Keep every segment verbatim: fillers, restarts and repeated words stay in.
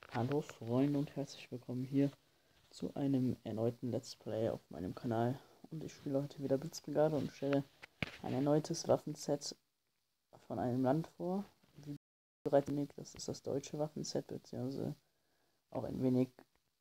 Hallo Freunde und herzlich willkommen hier zu einem erneuten Let's Play auf meinem Kanal. Und ich spiele heute wieder Blitzbrigade und stelle ein erneutes Waffenset von einem Land vor. Wie bereits erwähnt, das ist das deutsche Waffenset, beziehungsweise auch ein wenig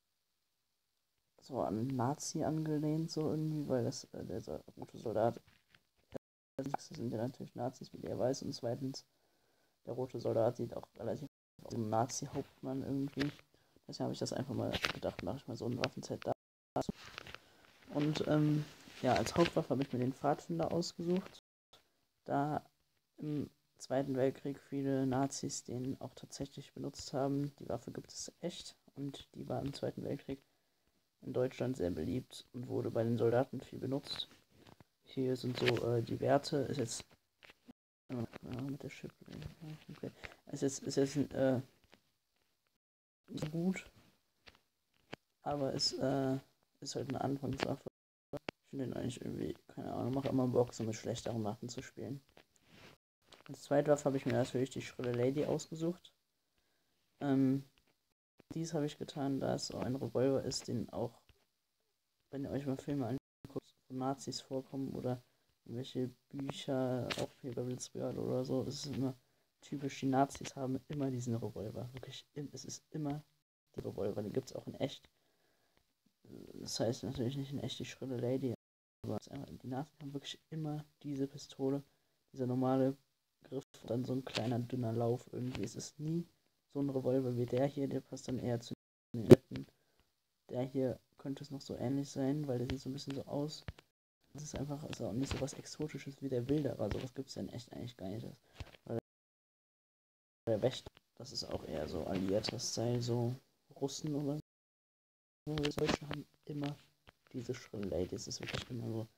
so an Nazi angelehnt, so irgendwie, weil das äh, der so- rote Soldat, das sind ja natürlich Nazis, wie der weiß, und zweitens, der rote Soldat sieht auch relativ aus wie ein Nazi-Hauptmann irgendwie. Deswegen habe ich das einfach mal gedacht, mache ich mal so ein Waffenset da. Und ähm, ja, als Hauptwaffe habe ich mir den Pfadfinder ausgesucht, da im Zweiten Weltkrieg viele Nazis den auch tatsächlich benutzt haben. Die Waffe gibt es echt und die war im Zweiten Weltkrieg in Deutschland sehr beliebt und wurde bei den Soldaten viel benutzt. Hier sind so äh, die Werte, ist jetzt äh, mit der Chip, okay. ist jetzt, ist jetzt äh, nicht so gut, aber es äh, ist halt eine Anfangswaffe. Ich finde den eigentlich irgendwie, keine Ahnung, mache immer Bock, so mit schlechteren Waffen zu spielen. Als zweite Waffe habe ich mir natürlich die Schrille Lady ausgesucht. Ähm, dies habe ich getan, da es auch ein Revolver ist, den auch, wenn ihr euch mal Filme anguckt, wo Nazis vorkommen oder irgendwelche Bücher, auch hier bei Blitzbrigade oder so, ist es immer typisch, die Nazis haben immer diesen Revolver. Wirklich, es ist immer die Revolver, den gibt es auch in echt. Das heißt natürlich nicht in echt die Schrille Lady, aber die Nazis haben wirklich immer diese Pistole, dieser normale Griff und dann so ein kleiner dünner Lauf irgendwie. Es ist nie so ein Revolver wie der hier, der passt dann eher zu den Leuten. Der hier könnte es noch so ähnlich sein, weil der sieht so ein bisschen so aus. Das ist einfach, ist auch nicht so was Exotisches wie der Wilderer, sowas gibt es ja in echt eigentlich gar nicht. Weil der Wächter, das ist auch eher so alliierter Style, so Russen oder so. Die Deutschen haben immer diese Schrille Lady, das ist wirklich immer so.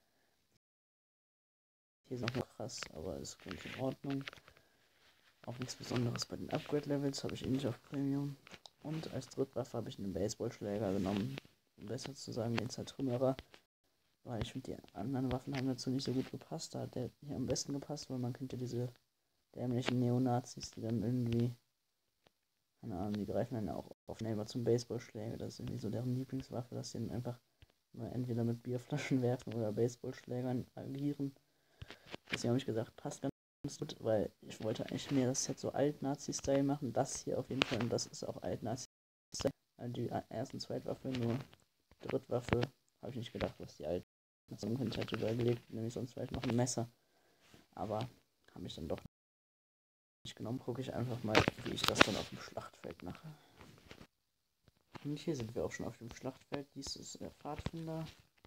Hier ist noch krass, aber ist ganz in Ordnung. Auch nichts Besonderes bei den Upgrade-Levels, habe ich eh nicht auf Premium. Und als Drittwaffe habe ich einen Baseballschläger genommen, um besser zu sagen, den Zertrümmerer. Weil ich finde, die anderen Waffen haben dazu nicht so gut gepasst. Da hat der hier am besten gepasst, weil man könnte diese dämlichen Neonazis, die dann irgendwie, keine Ahnung, die greifen dann auch auf Neighbor zum Baseballschläger. Das ist irgendwie so deren Lieblingswaffe, dass sie dann einfach nur entweder mit Bierflaschen werfen oder Baseballschlägern agieren. Deswegen habe ich gesagt, passt ganz gut, weil ich wollte eigentlich mehr das Set so Alt-Nazi-Style machen. Das hier auf jeden Fall, und das ist auch Alt-Nazi-Style. Also die erste und zweite Waffe, nur Drittwaffe habe ich nicht gedacht, was die alten Nazi könnte ich halt überlegt, nämlich sonst vielleicht noch ein Messer. Aber habe ich dann doch nicht genommen. Gucke ich einfach mal, wie ich das dann auf dem Schlachtfeld mache. Und hier sind wir auch schon auf dem Schlachtfeld. Dies ist der Pfadfinder.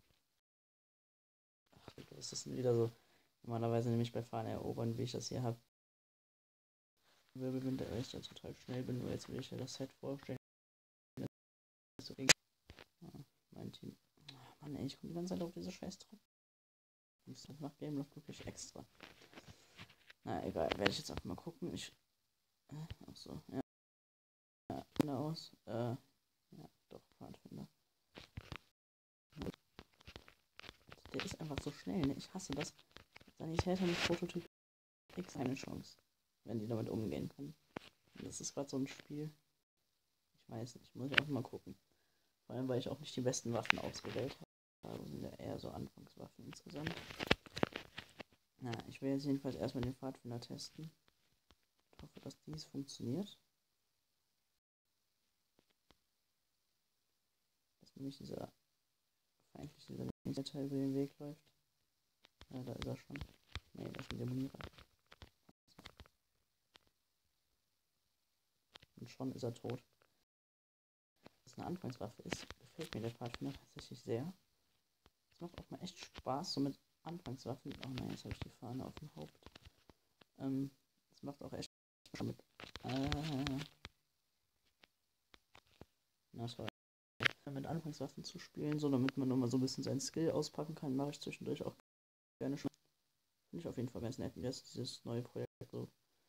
Ach, was ist das denn wieder so? Normalerweise nämlich bei Fahren erobern, wie ich das hier habe. Wirbelwind, weil ich da total schnell bin, nur jetzt will ich ja das Set vorstellen. So ja, mein Team. Oh, Mann, ey, ich komme die ganze Zeit auf diese scheiß Truppe. Das macht Gameloft wirklich extra. Na egal, werde ich jetzt einfach mal gucken. Ich. Äh, achso, ja. Ja, Finder aus. Äh, ja, doch, Pfadfinder. Der ist einfach so schnell, ne? Ich hasse das. Sanitäter mit Prototyp X eine Chance, wenn die damit umgehen können. Das ist gerade so ein Spiel. Ich weiß nicht, muss ich einfach mal gucken. Vor allem, weil ich auch nicht die besten Waffen ausgewählt habe. Das sind ja eher so Anfangswaffen insgesamt. Na, ich will jetzt jedenfalls erstmal den Pfadfinder testen. Ich hoffe, dass dies funktioniert. Dass nämlich dieser feindliche Teil über den Weg läuft. Ja, da ist er schon. Ne, das ist ein Demonierer. Und schon ist er tot. Dass eine Anfangswaffe ist, gefällt mir der Pfadfinder tatsächlich sehr. Es macht auch mal echt Spaß, so mit Anfangswaffen. Oh nein, jetzt habe ich die Fahne auf dem Haupt. Ähm, es macht auch echt Spaß mit. Äh, na, das war mit Anfangswaffen zu spielen, so damit man nochmal so ein bisschen seinen Skill auspacken kann, mache ich zwischendurch auch gerne schon. Finde ich auf jeden Fall ganz nett. Und jetzt dieses neue Projekt so,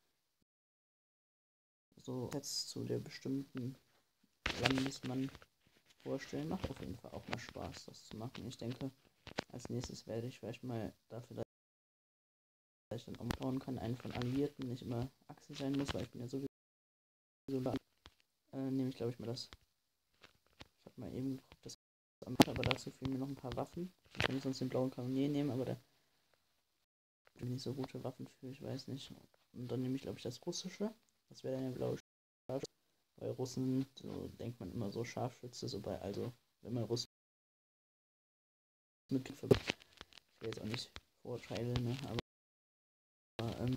so Sets zu der bestimmten Landesmann vorstellen, macht auf jeden Fall auch mal Spaß, das zu machen. Ich denke, als nächstes werde ich vielleicht mal dafür, dass ich dann umbauen kann, einen von Alliierten, nicht immer Achse sein muss, weil ich bin ja sowieso äh, nehme ich glaube ich mal das. Ich habe mal eben geguckt, das aber dazu fehlen mir noch ein paar Waffen. Ich kann sonst den blauen Kanonier nehmen, aber da bin ich so gute Waffen für, ich weiß nicht. Und dann nehme ich glaube ich das russische. Das wäre dann der blaue Scharfschütze. Bei Russen, so denkt man immer so Scharfschütze, so bei, also wenn man Russen mit ich will jetzt auch nicht Vorurteile, ne, aber ähm,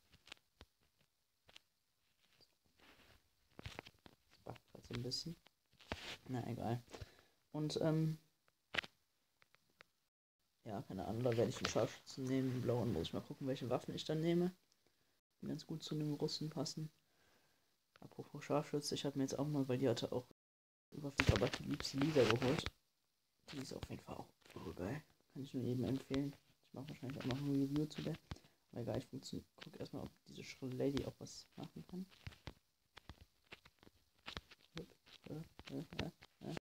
das backt gerade so ein bisschen. Na egal. Und ähm, ja, keine Ahnung, da werde ich den Scharfschützen nehmen, den blauen, muss ich mal gucken, welche Waffen ich dann nehme. Die ganz gut zu einem Russen passen. Apropos Scharfschütze, ich habe mir jetzt auch mal, weil die hatte auch über viel Rabatt die liebste Lisa geholt. Die ist auf jeden Fall auch so geil. Kann ich nur jedem empfehlen. Ich mache wahrscheinlich auch noch ein Review zu der. Aber egal, ich gucke erstmal, ob diese schrille Lady auch was machen kann. Da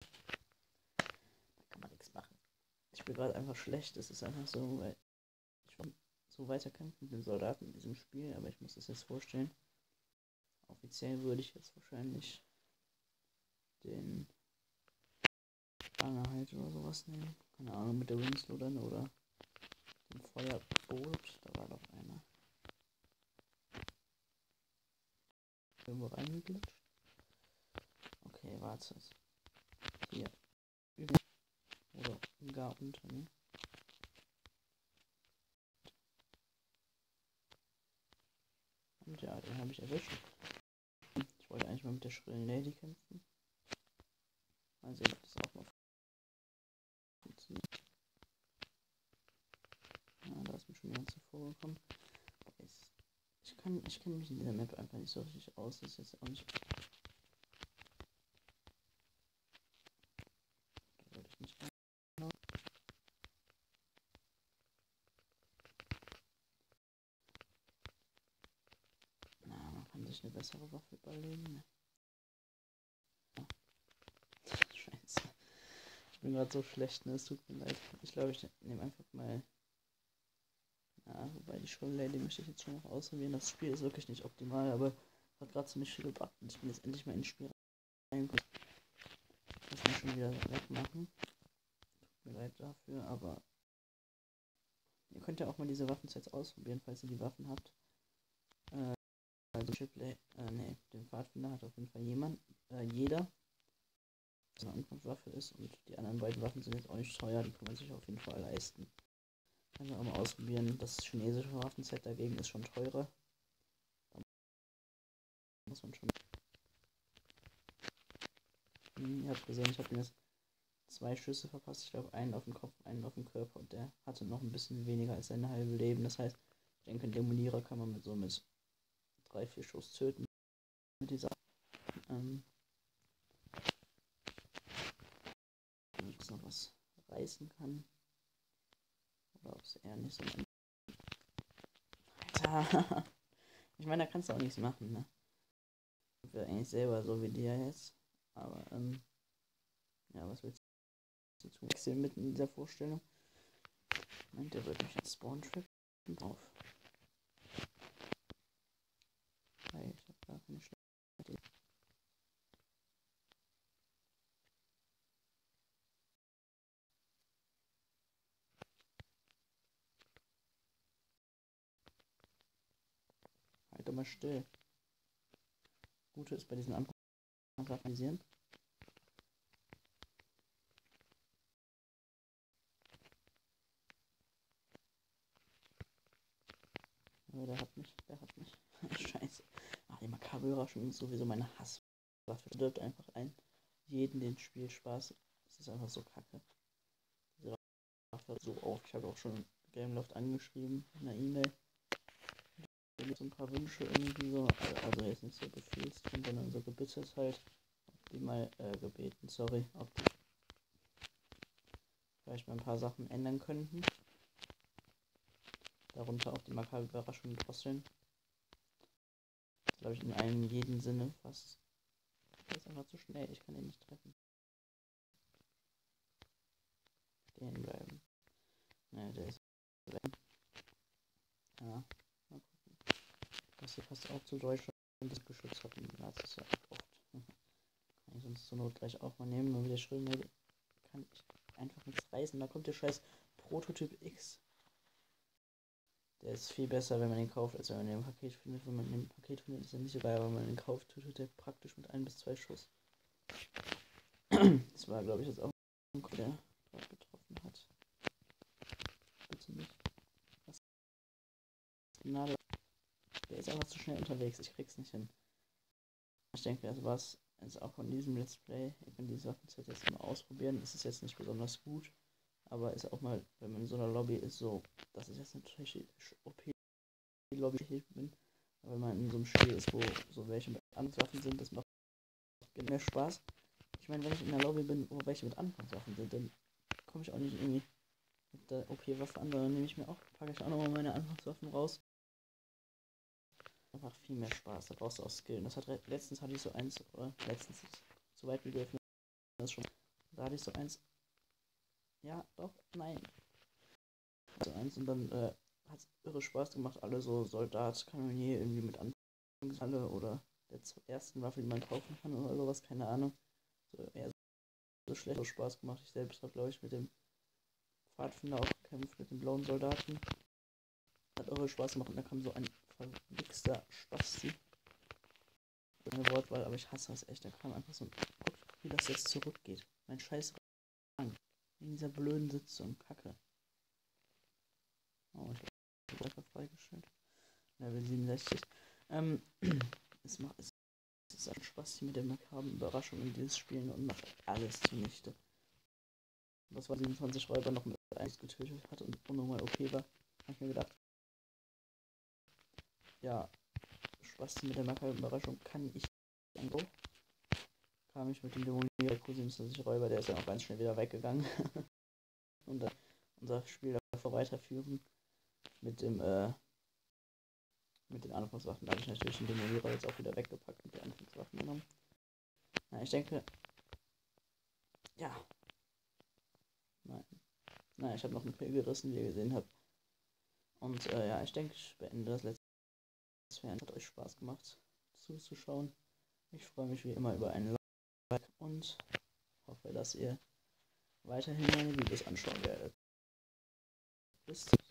kann man nichts machen. Ich bin gerade einfach schlecht. Es ist einfach so, weil ich will so weiterkämpfen mit den Soldaten in diesem Spiel, aber ich muss das jetzt vorstellen. Offiziell würde ich jetzt wahrscheinlich den Banger halt oder sowas nehmen. Keine Ahnung, mit der Winslow dann oder dem Feuerboot. Da war doch einer. Irgendwo reingeglitscht. Okay, warte. Hier. Über. Oder gar unter, ne? Und ja, den habe ich erwischt. Ich wollte eigentlich mal mit der schrillen Lady kämpfen. Mal sehen, ob das auch mal funktioniert. Ja, da ist mir schon jemand zuvor gekommen. Ich kann, ich kenne mich in dieser Map einfach nicht so richtig aus. Das ist jetzt auch nicht. Da wollte ich nicht rein. Na, man kann sich eine bessere Waffe überlegen. Ne? Ja. Scheiße. Ich bin gerade so schlecht, ne? Es tut mir leid. Ich glaube, ich nehme einfach mal. Ja, wobei die Scroll Lady möchte ich jetzt schon noch ausprobieren. Das Spiel ist wirklich nicht optimal, aber hat gerade ziemlich viel gebracht. Und ich bin jetzt endlich mal ins Spiel reingekommen. Ich muss mich schon wieder wegmachen. Tut mir leid dafür, aber ihr könnt ja auch mal diese Waffensets ausprobieren, falls ihr die Waffen habt. Äh, also Chipley, äh, nee, den Pfadfinder hat auf jeden Fall jemand, äh, jeder, was eine Ankampfwaffe ist, und die anderen beiden Waffen sind jetzt auch nicht teuer, die kann man sich auf jeden Fall leisten. Können wir auch mal ausprobieren. Das chinesische Waffenset dagegen ist schon teurer. Da muss man schon. Hm, ihr habt gesehen, ich habe mir jetzt zwei Schüsse verpasst. Ich glaube, einen auf den Kopf, einen auf den Körper, und der hatte noch ein bisschen weniger als seine halbe Leben. Das heißt, ich denke, einen Demonierer kann man mit so mit drei, vier Schuss töten. Mit dieser. Ähm, ob es noch was reißen kann. Oder ob es eher nicht so. Alter! Ich meine, da kannst du auch nichts machen, ne? Ich wäre eigentlich selber so wie dir jetzt. Aber, ähm. Ja, was willst du tun? Wechseln mitten in dieser Vorstellung. Meint, der wird mich jetzt Spawn trippen auf. Weil ich habe gar keine schlechte Idee. Halt doch mal still. Gute ist bei diesen Anpassungen. Oh, der hat mich, der hat mich. Scheiße. Ach, die Makaber-Überraschung ist sowieso meine Hasswaffe. Stirbt einfach ein. Jeden, den Spielspaß. Das ist einfach so kacke. Diese Waffe so auf. Ich habe auch schon Gameloft angeschrieben in einer E-Mail. So ein paar Wünsche irgendwie so. Also jetzt nicht so befehlsdrückend, sondern so gebittet halt. Ob die mal äh, gebeten, sorry. Ob die vielleicht mal ein paar Sachen ändern könnten. Darunter auch die Makaber-Überraschung drosseln. Glaube ich in einem jeden Sinne fast. Der ist einfach zu schnell, ich kann ihn nicht treffen. Stehen bleiben. Ne, der ist weg. Ja, mal gucken. Das hier passt auch zu Deutschland, das geschützt hat im Nazis ja oft. uns zur Not gleich auch mal nehmen. Nur wieder schön, ne, kann ich einfach nichts reißen. Da kommt der scheiß Prototyp X. Der ist viel besser, wenn man den kauft, als wenn man den im Paket findet. Wenn man den im Paket findet, ist er nicht so geil, aber wenn man den kauft, tötet der praktisch mit ein bis zwei Schuss. Das war, glaube ich, jetzt auch ein Kopf, der dort getroffen hat. Bitte nicht. Was? Gnade. Der ist einfach zu schnell unterwegs, ich krieg's nicht hin. Ich denke, das war's jetzt auch von diesem Let's Play. Ihr könnt die Sachen jetzt mal ausprobieren. Es ist jetzt nicht besonders gut, aber ist auch mal, wenn man in so einer Lobby ist, so, dass ich jetzt natürlich O P-Lobby bin. Aber wenn man in so einem Spiel ist, wo so welche mit Anfangswaffen sind, das macht mehr Spaß. Ich meine, wenn ich in einer Lobby bin, wo welche mit Anfangswaffen sind, dann komme ich auch nicht irgendwie mit der O P-Waffe an, dann nehme ich mir auch, packe ich auch nochmal meine Anfangswaffen raus. Einfach viel mehr Spaß, da brauchst du auch Skill. Und das hat letztens hatte ich so eins, oder letztens ist so weit gegriffen, das schon. Da hatte ich so eins. Ja, doch, nein. So eins und dann äh, hat es irre Spaß gemacht, alle so Soldat, Kanonier irgendwie mit Anfangshalle oder der ersten Waffe, die man kaufen kann oder sowas, keine Ahnung. So eher so schlecht Spaß gemacht. Ich selbst habe, glaube ich, mit dem Pfadfinder auch gekämpft, mit dem blauen Soldaten. Hat irre Spaß gemacht und da kam so ein verwichster Spasti. Eine Wortwahl, aber ich hasse das echt. Da kam einfach so ein, guck, wie das jetzt zurückgeht. Mein scheiß Rang. In dieser blöden Sitzung. Kacke. Oh, ich habe einfach freigestellt. Level siebenundsechzig. Ähm, es macht es ist ein Spaß mit der makaben Überraschung in dieses Spielen und macht alles zunichte. Das war siebenundzwanzig Räuber noch mit eins getötet hat und unnormal okay war. Habe ich mir gedacht, ja, Spaß mit der makaben Überraschung kann ich auch. Kam ich mit dem Dämonier siebenundzwanzig Räuber, der ist dann auch ganz schnell wieder weggegangen. Und dann unser Spiel davor weiterführen mit dem, äh, mit den Anfangswaffen. Da habe ich natürlich den Dämonierer jetzt auch wieder weggepackt und die Anfangswaffen genommen. Na, ich denke, ja. Nein. Nein, ich habe noch einen Pill gerissen, wie ihr gesehen habt. Und äh, ja, ich denke, ich beende das letzte Mal. Hat euch Spaß gemacht zuzuschauen. Ich freue mich wie immer über einen Like und hoffe, dass ihr weiterhin meine Videos anschauen werdet. Bis